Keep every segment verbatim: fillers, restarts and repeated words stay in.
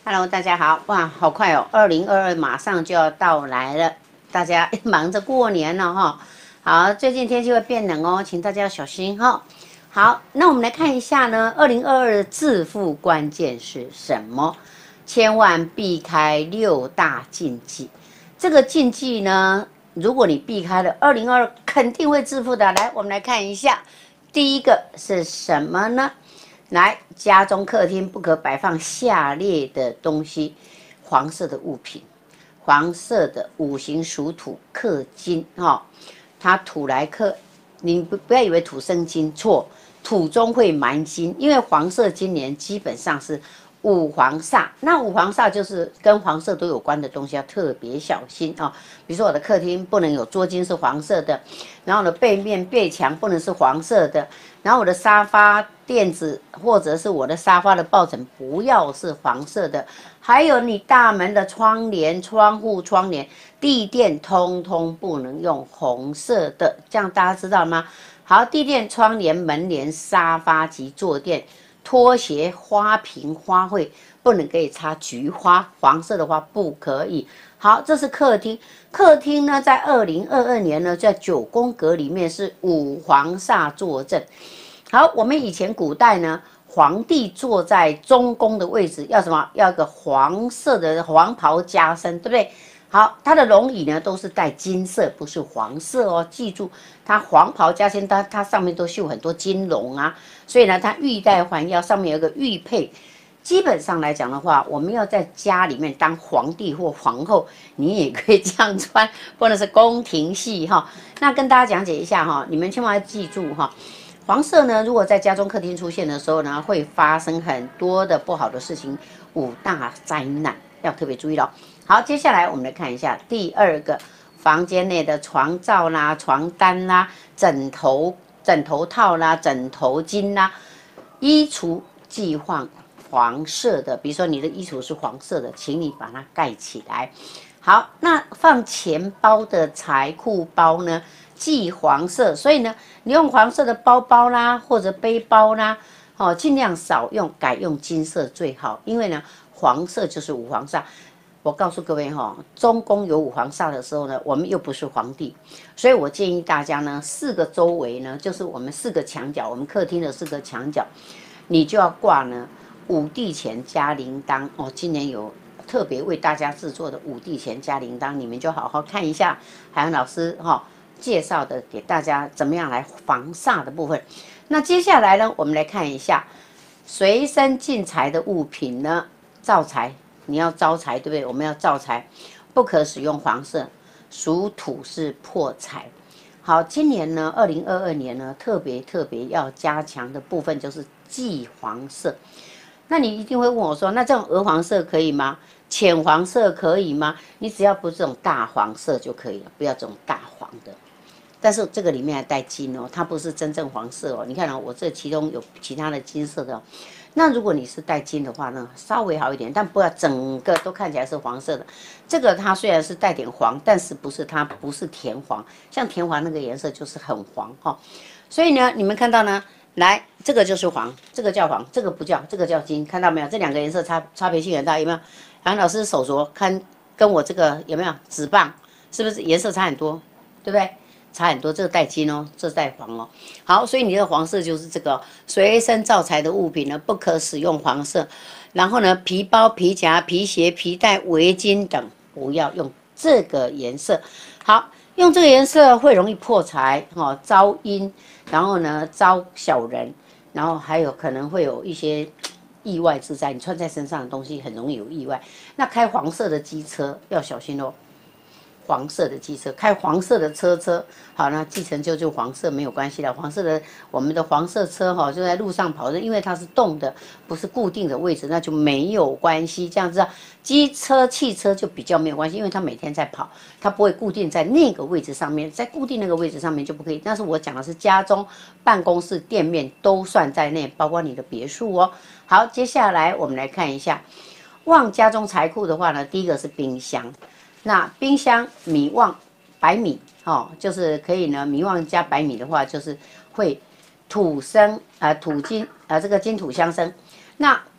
Hello，大家好，哇，好快哦，二零二二马上就要到来了，大家忙着过年了哈。好，最近天气会变冷哦，请大家要小心哈。好，那我们来看一下呢，二零二二的致富关键是什么？千万避开六大禁忌。这个禁忌呢，如果你避开了，二零二二肯定会致富的。来，我们来看一下，第一个是什么呢？来，家中客厅不可摆放下列的东西：黄色的物品，黄色的五行属土，克金哈、哦，它土来克，你不不要以为土生金，错，土中会埋金，因为黄色今年基本上是五黄煞，那五黄煞就是跟黄色都有关的东西，要特别小心啊、哦。比如说我的客厅不能有桌巾是黄色的，然后呢背面背墙不能是黄色的。然后我的沙发垫子或者是我的沙发的抱枕不要是黄色的，还有你大门的窗帘、窗户、窗帘、地垫通通不能用红色的，这样大家知道吗？好，地垫、窗帘、门帘、沙发及坐垫、拖鞋、花瓶、花卉不能可以插菊花，黄色的话不可以。好，这是客厅。客厅呢，在二零二二年呢，在九宫格里面是五黄煞坐镇。好，我们以前古代呢，皇帝坐在中宫的位置，要什么？要一个黄色的黄袍加身，对不对？好，它的龙椅呢都是带金色，不是黄色哦。记住，它黄袍加身，它它上面都绣很多金龙啊，所以呢，它玉带环腰，上面有个玉佩。基本上来讲的话，我们要在家里面当皇帝或皇后，你也可以这样穿，或者是宫廷戏哈。那跟大家讲解一下哈，你们千万要记住哈。黄色呢，如果在家中客厅出现的时候呢，会发生很多的不好的事情，五大灾难要特别注意了。好，接下来我们来看一下第二个，房间内的床罩啦、床单啦、枕头、枕头套啦、枕头巾啦、衣橱忌换黄色的，比如说你的衣橱是黄色的，请你把它盖起来。好，那放钱包的财库包呢？忌黄色，所以呢，你用黄色的包包啦，或者背包啦，哦，尽量少用，改用金色最好。因为呢，黄色就是五黄煞。我告诉各位哈、哦，中宫有五黄煞的时候呢，我们又不是皇帝，所以我建议大家呢，四个周围呢，就是我们四个墙角，我们客厅的四个墙角，你就要挂呢五帝钱加铃铛哦。今年有特别为大家制作的五帝钱加铃铛，你们就好好看一下。海洋老师哈、哦。介绍的给大家怎么样来防煞的部分。那接下来呢，我们来看一下随身进财的物品呢，招财，你要招财，对不对？我们要招财，不可使用黄色，属土是破财。好，今年呢，二零二二年呢，特别特别要加强的部分就是忌黄色。那你一定会问我说，那这种鹅黄色可以吗？浅黄色可以吗？你只要不是这种大黄色就可以了，不要这种大黄的。但是这个里面还带金哦，它不是真正黄色哦。你看哦，我这其中有其他的金色的哦。那如果你是带金的话呢，稍微好一点，但不要整个都看起来是黄色的。这个它虽然是带点黄，但是不是它不是甜黄，像甜黄那个颜色就是很黄哈、哦。所以呢，你们看到呢，来这个就是黄，这个叫黄，这个不叫，这个叫金，看到没有？这两个颜色差差别性很大，有没有？杨老师手镯看跟我这个有没有纸棒，是不是颜色差很多，对不对？差很多，这个带金哦，这带黄哦。好，所以你的黄色就是这个随身招财的物品呢，不可使用黄色。然后呢，皮包、皮夹、皮鞋、皮带、围巾等不要用这个颜色。好，用这个颜色会容易破财哦，招阴，然后呢招小人，然后还有可能会有一些意外之灾。你穿在身上的东西很容易有意外。那开黄色的机车要小心哦。黄色的机车，开黄色的车车，好，那计程车就黄色没有关系了。黄色的我们的黄色车哈，就在路上跑的，因为它是动的，不是固定的位置，那就没有关系。这样子啊，机车、汽车就比较没有关系，因为它每天在跑，它不会固定在那个位置上面，在固定那个位置上面就不可以。但是我讲的是家中、办公室、店面都算在内，包括你的别墅哦。好，接下来我们来看一下，旺家中财库的话呢，第一个是冰箱。那冰箱米旺白米哦，就是可以呢，米旺加白米的话，就是会土生啊、呃、土金啊、呃、这个金土相生。那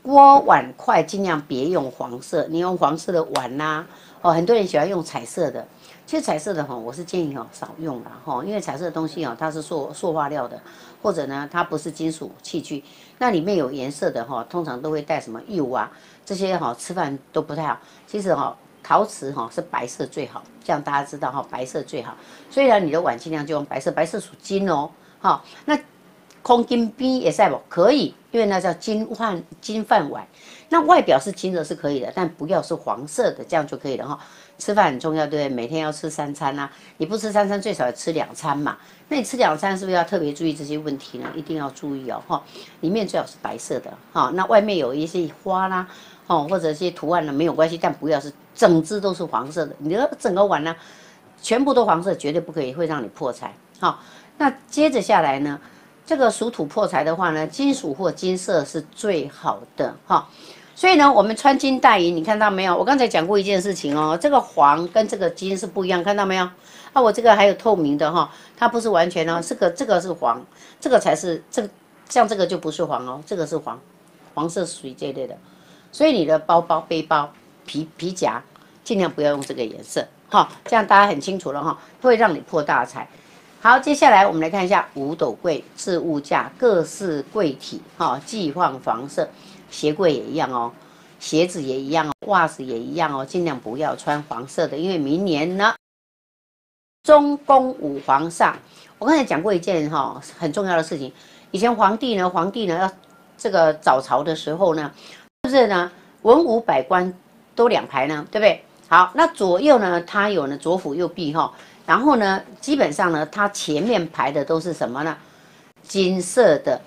锅碗筷尽量别用黄色，你用黄色的碗呐、啊，哦，很多人喜欢用彩色的。其实彩色的哈，我是建议哈少用啦哈，因为彩色的东西哦，它是塑塑化料的，或者呢它不是金属器具，那里面有颜色的哈，通常都会带什么釉啊，这些哈吃饭都不太好。其实哈陶瓷哈是白色最好，这样大家知道哈白色最好。所以呢你的碗尽量就用白色，白色属金哦，哈那空金边也在不可以，因为那叫金饭金饭碗。那外表是金的是可以的，但不要是黄色的，这样就可以了哈。吃饭很重要，对不对？每天要吃三餐啊，你不吃三餐，最少要吃两餐嘛。那你吃两餐是不是要特别注意这些问题呢？一定要注意哦，哈。里面最好是白色的，哈。那外面有一些花啦，哦，或者一些图案呢，没有关系，但不要是整只都是黄色的。你的整个碗呢，全部都黄色，绝对不可以，会让你破财。好，那接着下来呢，这个属土破财的话呢，金属或金色是最好的，哈。所以呢，我们穿金戴银，你看到没有？我刚才讲过一件事情哦，这个黄跟这个金是不一样，看到没有？啊，我这个还有透明的哈，它不是完全哦，这个这个是黄，这个才是这个，像这个就不是黄哦，这个是黄，黄色属于这一类的。所以你的包包、背包、皮皮夹，尽量不要用这个颜色，哈，这样大家很清楚了哈，会让你破大财。好，接下来我们来看一下五斗柜、置物架、各式柜体，哈，忌放黄色。鞋柜也一样哦，鞋子也一样哦，袜子也一样哦，尽量不要穿黄色的，因为明年呢，中宫五黄煞。我刚才讲过一件哈、哦、很重要的事情，以前皇帝呢，皇帝呢要这个早朝的时候呢，是不是呢？文武百官都两排呢，对不对？好，那左右呢，它有呢左辅右弼哈、哦，然后呢，基本上呢，它前面排的都是什么呢？金色的。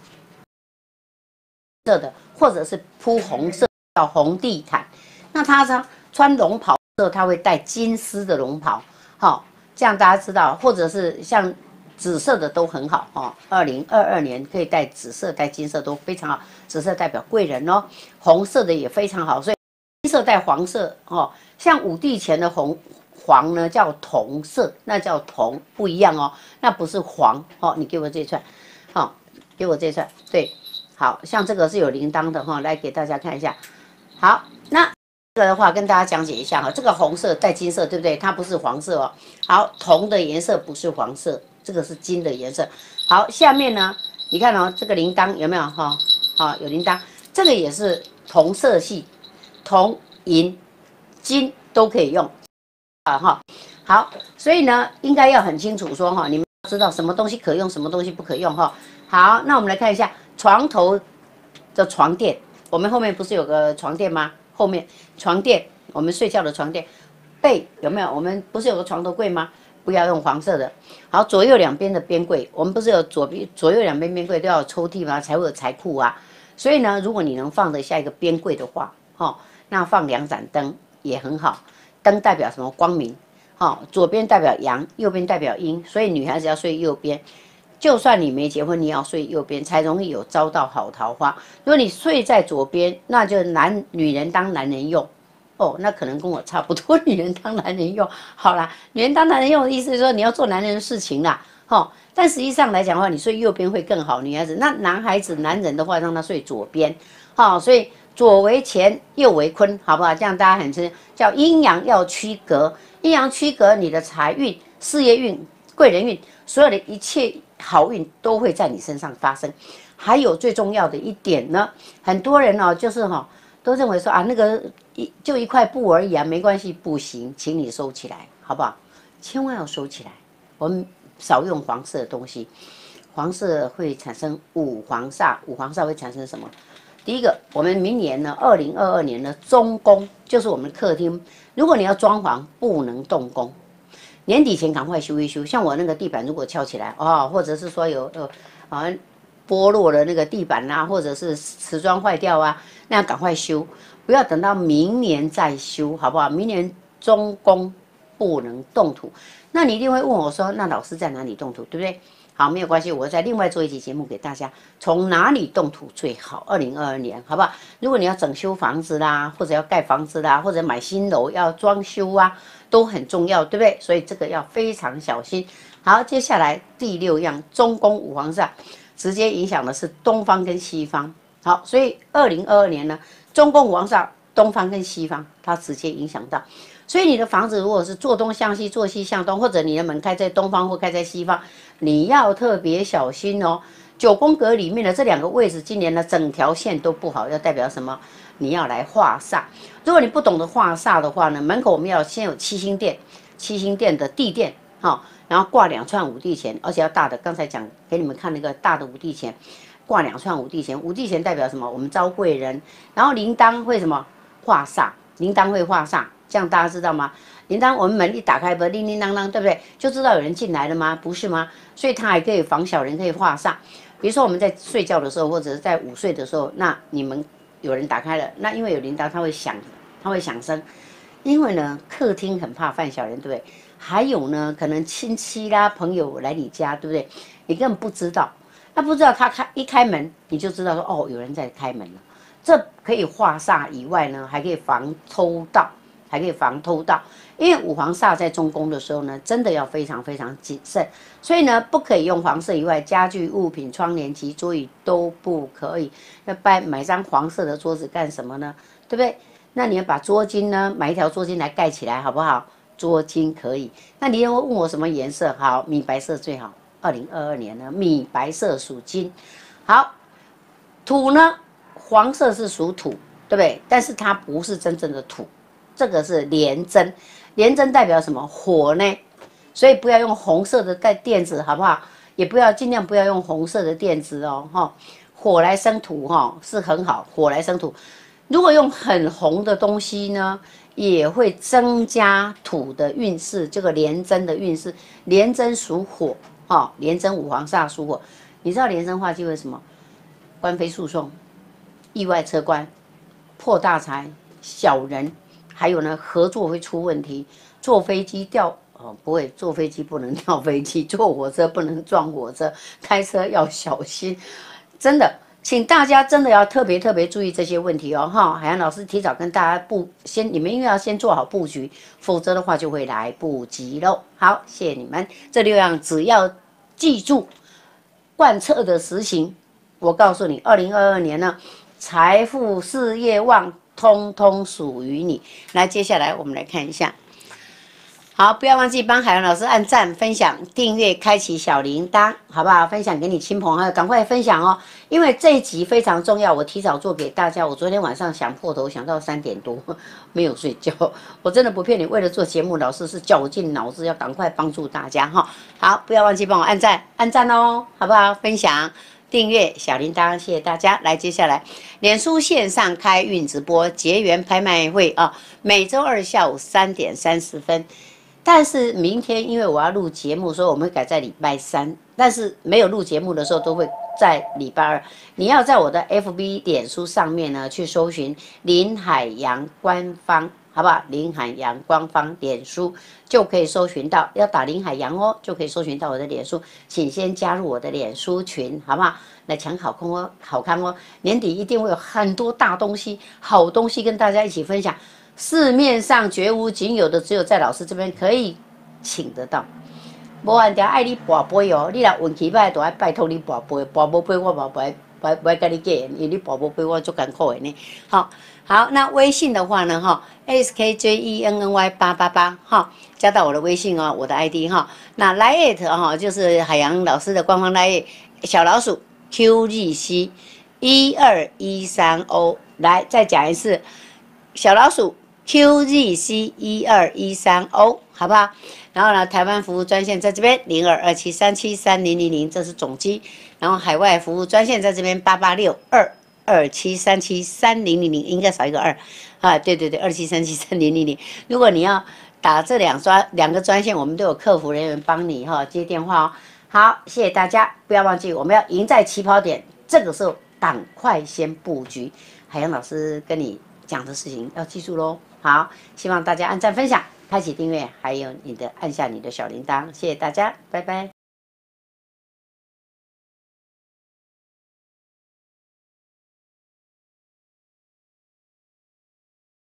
色的，或者是铺红色叫红地毯。那他穿穿龙袍的时候，他会戴金丝的龙袍，好、哦，这样大家知道。或者是像紫色的都很好哦。二零二二年可以戴紫色、戴金色都非常好，紫色代表贵人哦，红色的也非常好。所以金色带黄色哦，像五帝钱的红黄呢叫铜色，那叫铜不一样哦，那不是黄哦。你给我这串，好、哦，给我这串，对。好像这个是有铃铛的哈，来给大家看一下。好，那这个的话跟大家讲解一下哈，这个红色带金色，对不对？它不是黄色哦。好，铜的颜色不是黄色，这个是金的颜色。好，下面呢，你看哦，这个铃铛有没有哈？好，有铃铛，这个也是同色系，铜、银、金都可以用啊哈。好，所以呢，应该要很清楚说哈，你们要知道什么东西可用，什么东西不可用哈。好，那我们来看一下。床头的床垫，我们后面不是有个床垫吗？后面床垫，我们睡觉的床垫，背有没有？我们不是有个床头柜吗？不要用黄色的。好，左右两边的边柜，我们不是有左边左右两边边柜都要有抽屉吗？才会有财库啊。所以呢，如果你能放得下一个边柜的话，哈、哦，那放两盏灯也很好。灯代表什么？光明。哈、哦，左边代表阳，右边代表阴，所以女孩子要睡右边。就算你没结婚，你也要睡右边，才容易有招到好桃花。如果你睡在左边，那就男女人当男人用，哦，那可能跟我差不多，女人当男人用。好啦，女人当男人用的意思是说你要做男人的事情啦，哈、哦。但实际上来讲的话，你睡右边会更好，女孩子。那男孩子、男人的话，让他睡左边，好、哦，所以左为乾，右为坤，好不好？这样大家很清楚，叫阴阳要区隔，阴阳区隔，你的财运、事业运、贵人运，所有的一切。好运都会在你身上发生。还有最重要的一点呢，很多人哦，就是哈、哦，都认为说啊，那个一就一块布而已啊，没关系，不行，请你收起来，好不好？千万要收起来。我们少用黄色的东西，黄色会产生五黄煞，五黄煞会产生什么？第一个，我们明年呢，二零二二年的中宫就是我们客厅，如果你要装潢，不能动工。年底前赶快修一修，像我那个地板如果翘起来哦，或者是说有有好像剥落了那个地板啊，或者是瓷砖坏掉啊，那要赶快修，不要等到明年再修，好不好？明年中宫不能动土，那你一定会问我说，那老师在哪里动土，对不对？好，没有关系，我再另外做一集节目给大家，从哪里动土最好？二零二二年，好不好？如果你要整修房子啦，或者要盖房子啦，或者买新楼要装修啊，都很重要，对不对？所以这个要非常小心。好，接下来第六样，中宫五黄煞，直接影响的是东方跟西方。 好，所以二零二二年呢，中宫王煞东方跟西方，它直接影响到。所以你的房子如果是坐东向西、坐西向东，或者你的门开在东方或开在西方，你要特别小心哦。九宫格里面的这两个位置，今年呢整条线都不好，要代表什么？你要来化煞。如果你不懂得化煞的话呢，门口我们要先有七星殿，七星殿的地殿，好、哦，然后挂两串五帝钱，而且要大的。刚才讲给你们看那个大的五帝钱，挂两串五帝钱。五帝钱代表什么？我们招贵人。然后铃铛会什么？化煞，铃铛会化煞。这样大家知道吗？铃铛我们门一打开，不是叮叮当当，对不对？就知道有人进来了吗？不是吗？所以它还可以防小人，可以化煞。比如说我们在睡觉的时候，或者是在午睡的时候，那你们有人打开了，那因为有铃铛，它会响，它会响声。因为呢，客厅很怕犯小人，对不对？还有呢，可能亲戚啦、朋友来你家，对不对？你根本不知道，那不知道他开一开门，你就知道说哦，有人在开门了。这可以化煞以外呢，还可以防偷盗。还可以防偷盗，因为五黄煞在中宫的时候呢，真的要非常非常谨慎，所以呢，不可以用黄色以外家具、物品、窗帘及桌椅都不可以。要买买张黄色的桌子干什么呢？对不对？那你要把桌巾呢，买一条桌巾来盖起来，好不好？桌巾可以。那你又问我什么颜色？好，米白色最好。二零二二年呢，米白色属金。好，土呢，黄色是属土，对不对？但是它不是真正的土。这个是廉贞，廉贞代表什么？火呢？所以不要用红色的带垫子，好不好？也不要尽量不要用红色的垫子哦，哈。火来生土，哈，是很好。火来生土，如果用很红的东西呢，也会增加土的运势。这个廉贞的运势，廉贞属火，哈，廉贞五黄煞属火。你知道廉贞化忌为什么？官非诉讼、意外车关、破大财、小人。还有呢，合作会出问题，坐飞机掉哦，不会，坐飞机不能掉飞机，坐火车不能撞火车，开车要小心，真的，请大家真的要特别特别注意这些问题哦，哈，海洋老师提早跟大家布先，你们因为要先做好布局，否则的话就会来不及喽。好，谢谢你们，这六样只要记住，贯彻的实行，我告诉你，二零二二年呢，财富事业旺。通通属于你。来，接下来我们来看一下。好，不要忘记帮海洋老师按赞、分享、订阅、开启小铃铛，好不好？分享给你亲朋好友，赶快分享哦！因为这一集非常重要，我提早做给大家。我昨天晚上想破头，想到三点多，没有睡觉。我真的不骗你，为了做节目，老师是绞尽脑汁，要赶快帮助大家哈。好，不要忘记帮我按赞，按赞哦，好不好？分享。订阅小铃铛，谢谢大家。来，接下来，脸书线上开运直播结缘拍卖会啊，每周二下午三点三十分。但是明天因为我要录节目，所以我们会改在礼拜三。但是没有录节目的时候，都会在礼拜二。你要在我的 F B 脸书上面呢，去搜寻林海洋官方。好不好？林海洋官方脸书就可以搜寻到，要打林海洋哦，就可以搜寻到我的脸书。请先加入我的脸书群，好不好？来抢好空哦，好康哦！年底一定会有很多大东西、好东西跟大家一起分享。市面上绝无仅有的，只有在老师这边可以请得到。无按条爱你跋杯哦，你若运气歹，就爱拜托你跋杯，跋无杯我嘛不爱不不爱跟你计，因为你跋无杯我足艰苦的呢。好。好，那微信的话呢，哈 ，S K J E N N Y 八八八，哈，加到我的微信哦，我的 I D 哈。那 Line 哈，就是海洋老师的官方 Line 小老鼠 Q Z C 一二一三 O， 来再讲一次，小老鼠 Q Z C 一二一三 O， 好不好？然后呢，台湾服务专线在这边零二二七三七三零零零，这是总机。然后海外服务专线在这边八八六二。二七三七三零零零应该少一个二，啊，对对对，二七三七三零零零。如果你要打这两专两个专线，我们都有客服人员帮你哈接电话哦。好，谢谢大家，不要忘记我们要赢在起跑点，这个时候赶快先布局。海洋老师跟你讲的事情要记住喽。好，希望大家按赞分享、开启订阅，还有你的按下你的小铃铛，谢谢大家，拜拜。